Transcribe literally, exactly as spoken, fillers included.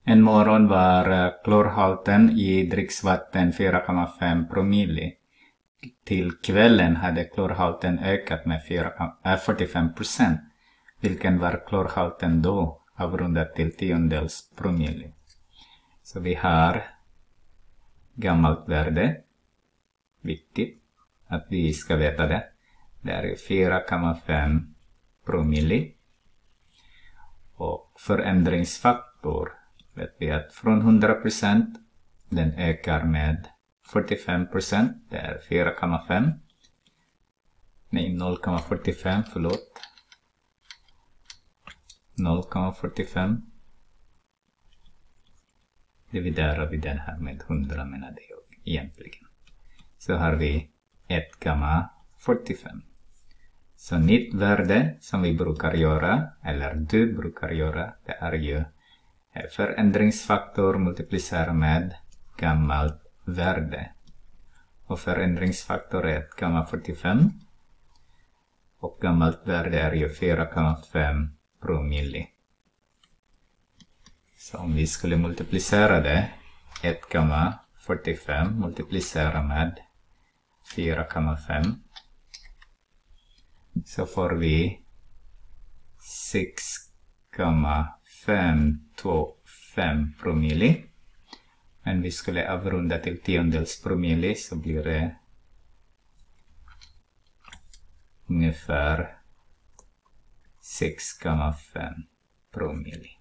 En morgon var klorhalten i dricksvatten fyra komma fem promille. Till kvällen hade klorhalten ökat med fyrtiofem procent. Vilken var klorhalten då, avrundat till tiondels promille. Så vi har gammalt värde. Viktigt att vi ska veta det. Det är fyra komma fem promille. Och förändringsfaktor vet vi att från hundra procent den ökar med fyrtiofem procent. Det är fyra komma fem. Nej, noll komma fyrtiofem, förlåt. noll komma fyrtiofem. Dividerar vi den här med hundra, menar det egentligen. Så har vi ett komma fyrtiofem. Så nytt värde som vi brukar göra, eller du brukar göra, det är ju förändringsfaktor multiplicera med gammalt värde. Och förändringsfaktor är ett komma fyrtiofem. Och gammalt värde är ju fyra komma fem promille. Så om vi skulle multiplicera det, ett komma fyrtiofem multiplicera med fyra komma fem. Så får vi sex komma fem två fem promille. Men vi skulle avrunda till tiondels promille, så blir det ungefär sex komma fem promille.